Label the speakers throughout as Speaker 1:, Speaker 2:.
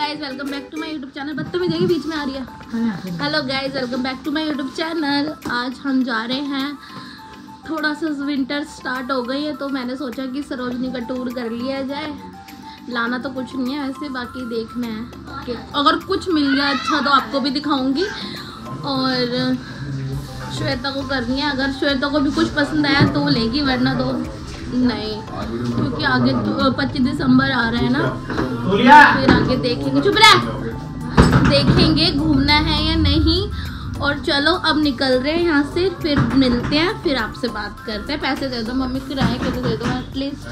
Speaker 1: Guys welcome back to my YouTube channel. बदतमीजी देखिए बीच में आ रही है। Hello guys welcome back to my YouTube channel. आज हम जा रहे हैं, थोड़ा सा विंटर स्टार्ट हो गई है तो मैंने सोचा कि सरोजनी का टूर कर लिया जाए। लाना तो कुछ नहीं है वैसे, बाकी देखना है कि अगर कुछ मिल गया अच्छा तो आपको भी दिखाऊंगी और श्वेता को करनी है। अगर श्वेता को भी कुछ पसंद आया तो वो लेगी, वरना तो नहीं, क्योंकि आगे 25 दिसंबर आ रहा है ना, फिर आगे देखेंगे। चुप रह, देखेंगे घूमना है या नहीं। और चलो अब निकल रहे हैं यहाँ से, फिर मिलते हैं, फिर आपसे बात करते हैं। पैसे दे दो मम्मी, किराए के दे दो एटलीस्ट।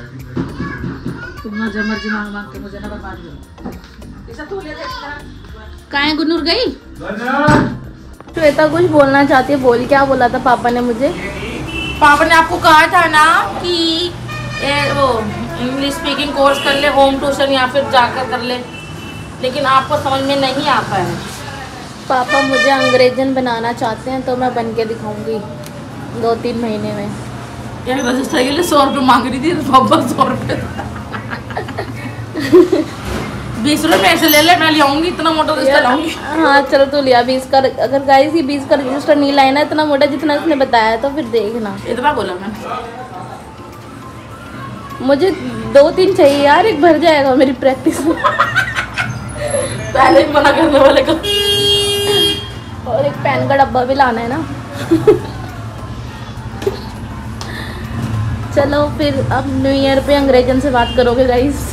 Speaker 1: कहाँ गुनूर गई? श्वेता कुछ बोलना चाहती है, बोल। क्या बोला था पापा ने मुझे?
Speaker 2: पापा ने आपको कहा था ना कि वो इंग्लिश स्पीकिंग कोर्स कर ले, होम ट्यूशन या फिर जाकर कर ले, लेकिन आपको समझ में नहीं आता है।
Speaker 1: पापा मुझे अंग्रेजन बनाना चाहते हैं तो मैं बन के दिखाऊंगी 2-3 महीने में।
Speaker 2: यार रजिस्टर के लिए 100 रुपये मांग रही थी तो पापा 100 रुपये 20 रुपये ऐसे ले ले, मैं ले आऊंगी। इतना मोटा रजिस्टर लाऊंगी।
Speaker 1: हाँ चलो तो लिया 20 का। अगर गाइस ये 20 का रजिस्टर नहीं लाए ना इतना मोटा जितना इसने बताया तो फिर देखना।
Speaker 2: इतना बोला मैंने,
Speaker 1: मुझे 2-3 चाहिए यार, एक भर जाएगा मेरी प्रैक्टिस में।
Speaker 2: पहले ही मना करने वाले को।
Speaker 1: और एक पेन का डब्बा भी लाना है ना। चलो फिर अब न्यू ईयर पे अंग्रेजन से बात करोगे गाइस।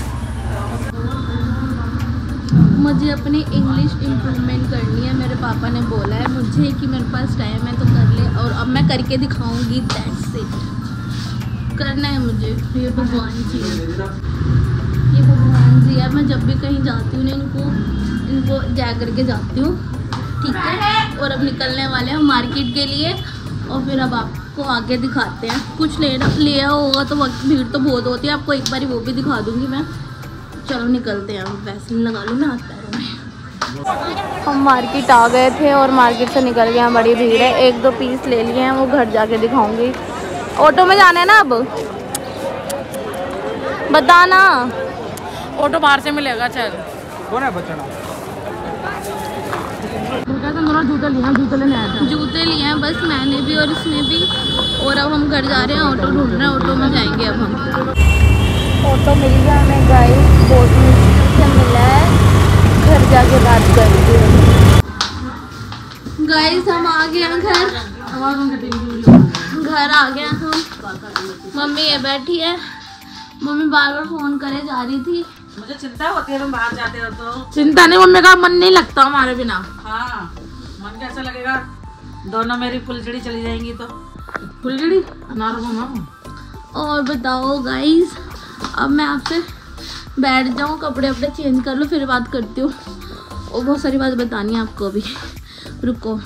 Speaker 1: मुझे अपनी इंग्लिश इम्प्रूवमेंट करनी है। मेरे पापा ने बोला है मुझे कि मेरे पास टाइम है तो कर ले, और अब मैं करके दिखाऊंगी। दैट्स इट, करना है मुझे। ये भगवान जी है, ये भगवान जी है। मैं जब भी कहीं जाती हूँ इनको जा करके जाती हूँ, ठीक है। और अब निकलने वाले हैं मार्केट के लिए, और फिर अब आपको आगे दिखाते हैं। कुछ लिया होगा तो भीड़ तो बहुत होती है, आपको एक बार वो भी दिखा दूँगी मैं। चलो निकलते हैं, वैसलीन लगा लूँ मैं हाथ पैरों में। हम मार्केट आ गए थे और मार्केट से निकल गए हैं, बड़ी भीड़ है। 1-2 पीस ले लिए हैं, वो घर जाके दिखाऊंगी। ऑटो में जाना है ना अब, बताना।
Speaker 2: ऑटो बाहर से मिलेगा। चल कौन है बच्चा? जूते लेने आया था।
Speaker 1: जूते लिए हैं बस मैंने भी और इसने भी, और अब हम घर जा रहे हैं। ऑटो ढूंढ रहे हैं, ऑटो में जाएंगे अब हम। ऑटो मिल गया हमें गाइस, बहुत मुश्किल से मिला है। घर जाके बात करते हैं गाइस। हम आ गए हैं घर आ गए हम। मम्मी ये बैठी है, मम्मी बार बार फोन करे जा रही थी।
Speaker 2: मुझे चिंता होती है, तुम बाहर जाते हो तो।
Speaker 1: चिंता नहीं, मम्मी का मन नहीं लगता हमारे बिना।
Speaker 2: हाँ, मन कैसा लगेगा? दोनों मेरी फुलझड़ी चली जाएंगी तो।
Speaker 1: फुलझड़ी और बताओ गाइस, अब मैं आपसे बैठ जाऊँ, कपड़े अपने चेंज कर लो, फिर बात करती हूँ। और बहुत सारी बात बतानी है आपको अभी, रुको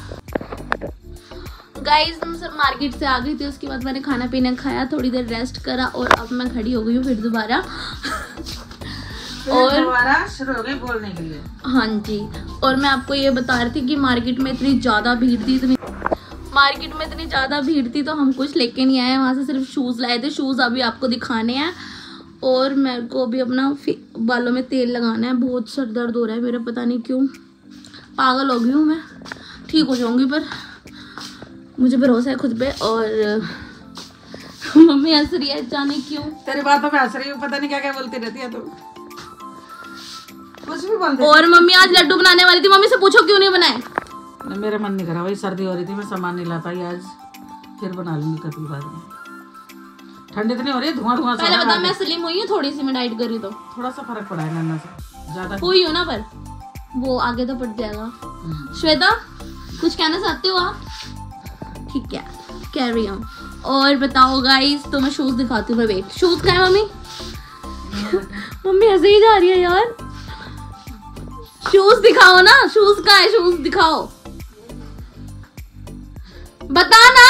Speaker 1: गाइस। हम सब मार्केट से आ गई थी, उसके बाद मैंने खाना पीना खाया, थोड़ी देर रेस्ट करा, और अब मैं खड़ी हो गई हूँ फिर दोबारा। और
Speaker 2: दोबारा शुरू हो गई बोलने के लिए।
Speaker 1: हाँ जी, और मैं आपको ये बता रही थी कि मार्केट में इतनी ज़्यादा भीड़ थी, तो हम कुछ लेके नहीं आए वहाँ से, सिर्फ शूज़ लाए थे। शूज़ अभी आपको दिखाने हैं, और मेरे को भी अपना बालों में तेल लगाना है। बहुत सर दर्द हो रहा है मेरा, पता नहीं क्यों, पागल हो गई हूँ मैं। ठीक हो जाऊँगी, पर मुझे भरोसा है खुद पे। और मम्मी हंस रही है, जाने क्यों।
Speaker 2: तेरी बातों पे हंस रही हूँ, पता नहीं क्या क्या बोलती रहती है तू, कुछ भी बोलती।
Speaker 1: और मम्मी आज लड्डू बनाने वाली थी, मम्मी से पूछो क्यों नहीं बनाए।
Speaker 2: मेरा मन नहीं करा भाई, सर्दी हो रही थी, मैं सामान नहीं ला पाई आज। फिर बना लूंगी कभी बाद में। ठंडी तो नहीं हो रही, धुआं
Speaker 1: पहले बता, मैं स्लिम हुई हूँ थोड़ी सी, मैं डाइट करी तो
Speaker 2: थोड़ा सा फर्क पड़ा है नन्ना से, ज्यादा
Speaker 1: हुई हो ना, पर वो आगे तो पड़ जाएगा। श्वेता कुछ कहना चाहते हो आप? ठीक है, कैरी ऑन। और बताओ गाइस, तो मैं शूज दिखाती हूँ। मैं वेट, शूज का है मम्मी? मम्मी ऐसे ही जा रही है यार। शूज दिखाओ ना, शूज का है, शूज दिखाओ, बता ना।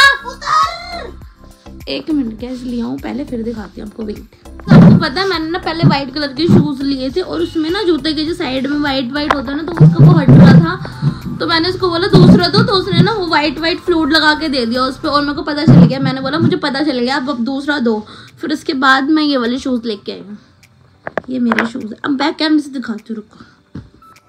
Speaker 1: 1 मिनट कैसे लिया हूँ पहले, फिर दिखाती हूँ आपको। वेट, आपको पता है मैंने ना पहले व्हाइट कलर के शूज लिए थे, और उसमें ना जूते के जो साइड में व्हाइट होता है ना, तो उसका वो हट रहा था। तो मैंने उसको बोला दूसरा दो, तो उसने ना वो व्हाइट फ्लूइड लगा के दे दिया उस पर, और मेरे को पता चल गया। मैंने बोला मुझे पता चल गया, अब दूसरा दो। फिर उसके बाद मैं ये वाले शूज लेके आई हूँ। ये मेरे शूज है। अब बैक कैमरे से दिखाती हूँ, रुको।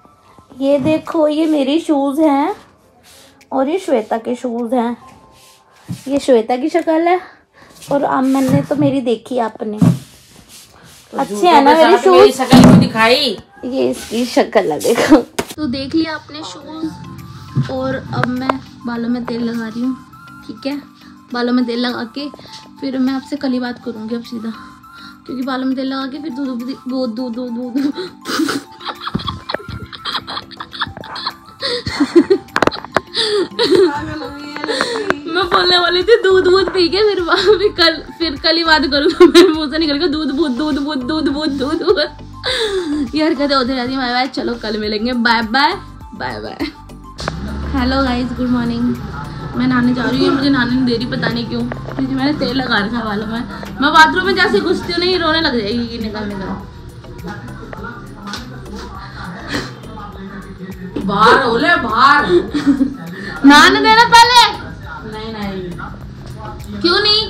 Speaker 1: ये देखो, ये मेरी शूज़ हैं और ये श्वेता के शूज़ हैं। ये श्वेता की शक्ल है और अब मैंने तो मेरी देखी आपने। अच्छे है ना मेरे शूज़?
Speaker 2: शक्ल क्यों दिखाई?
Speaker 1: ये इसकी शक्ल है, देखो। तो देख लिया आपने शूज़ और अब मैं बालों में तेल लगा रही हूँ। ठीक है, बालों में तेल लगा के फिर मैं आपसे कल ही बात करूँगी अब सीधा, क्योंकि बालों में तेल लगा के फिर दूध मैं बोलने वाली थी दूध पी के फिर कल ही बात करूँगा। मेरे मुँह से निकल गया दूध। यार कहते होते रहती। बाय बाय, चलो कल मिलेंगे। Bye bye. Hello guys, good morning. मैं नहाने जा रही हूँ। मुझे नहाने नहीं दे रही, पता नहीं क्यों, क्योंकि मैंने तेल लगा रखा है बालों में। मैं बाथरूम में जैसे घुसती हूँ नहीं, रोने लग जाएगी। निकल
Speaker 2: बाहर हो ले, बाहर
Speaker 1: नहाने देना पहले।
Speaker 2: नहीं
Speaker 1: क्यों नहीं?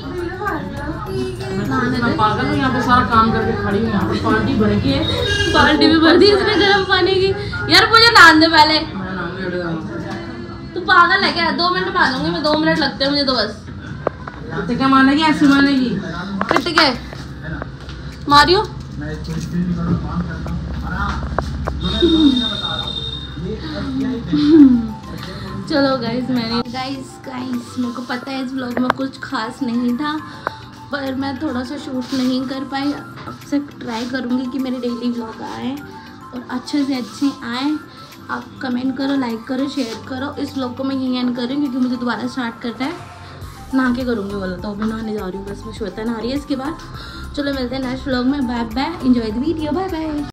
Speaker 2: मैं पागल हूँ, यहाँ पे सारा काम करके खड़ी हूँ। यहाँ पे पार्टी भर गई है।
Speaker 1: बाल्टी भी भर दी इसने गर्म पानी की। यार मुझे नहाने दे पहले। तू पागल है क्या? 2 मिनट में आ जाऊंगी मैं। 2 मिनट लगते हैं मुझे तो बस।
Speaker 2: तो क्या मानेगी? ऐसी मानेगी?
Speaker 1: पिट के मारियो। चलो गाइस, मेरे को पता है इस व्लॉग में कुछ खास नहीं था, पर मैं थोड़ा सा शूट नहीं कर पाई। अब से ट्राई करूँगी कि मेरे डेली व्लॉग आए और अच्छे से अच्छे आए। आप कमेंट करो, लाइक करो, शेयर करो। इस व्लॉग को मैं यहीं एंड कर रही हूँ क्योंकि मुझे दोबारा स्टार्ट करना है। नहा के करूँगी बोला तो मैं नहाने जा रही हूँ बस। मैं श्वेता नहा रही है इसके बाद। चलो मिलते हैं नेक्स्ट व्लॉग में। Bye bye, enjoy the video, bye bye.